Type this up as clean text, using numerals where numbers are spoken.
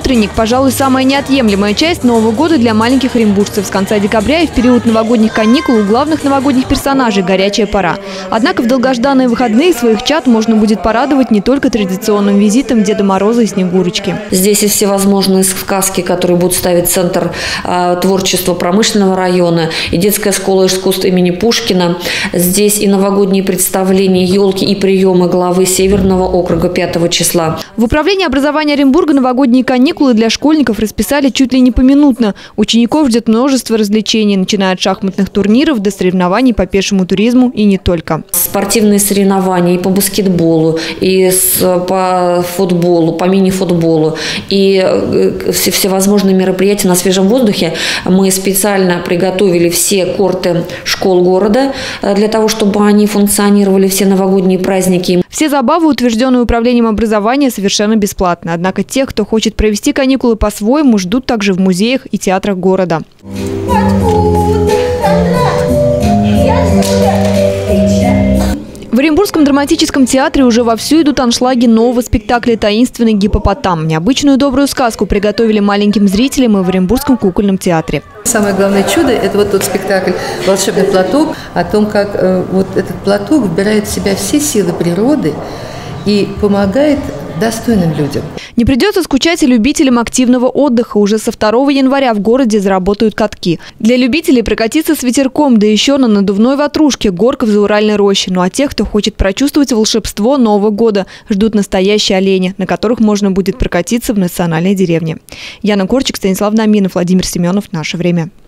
утренник – пожалуй, самая неотъемлемая часть Нового года для маленьких оренбуржцев. С конца декабря и в период новогодних каникул у главных новогодних персонажей горячая пора. Однако в долгожданные выходные своих чад можно будет порадовать не только традиционным визитом Деда Мороза и Снегурочки. Здесь и всевозможные сказки, которые будут ставить Центр творчества промышленного района, и детская школа искусств имени Пушкина. Здесь и новогодние представления, елки и приемы главы Северного округа 5 числа. В управлении образования Оренбурга новогодние каникулы для школьников расписали чуть ли не поминутно. Учеников ждет множество развлечений, начиная от шахматных турниров до соревнований по пешему туризму и не только. Спортивные соревнования и по баскетболу, и по футболу, по мини-футболу, и всевозможные мероприятия на свежем воздухе. Мы специально приготовили все корты школ города для того, чтобы они функционировали, все новогодние праздники. Все забавы, утвержденные управлением образования, совершенно бесплатно. Однако тех, кто хочет провести каникулы по-своему, ждут также в музеях и театрах города. В Оренбургском драматическом театре уже вовсю идут аншлаги нового спектакля «Таинственный гиппопотам». Необычную добрую сказку приготовили маленьким зрителям и в Оренбургском кукольном театре. Самое главное чудо – это вот тот спектакль «Волшебный платок», о том, как вот этот платок вбирает в себя все силы природы и помогает достойным людям. Не придется скучать и любителям активного отдыха. Уже со 2 января в городе заработают катки. Для любителей прокатиться с ветерком, да еще на надувной ватрушке, горка в Зауральной роще. Ну а тех, кто хочет прочувствовать волшебство Нового года, ждут настоящие олени, на которых можно будет прокатиться в национальной деревне. Яна Корчик, Станислав Наминов, Владимир Семенов. Наше время.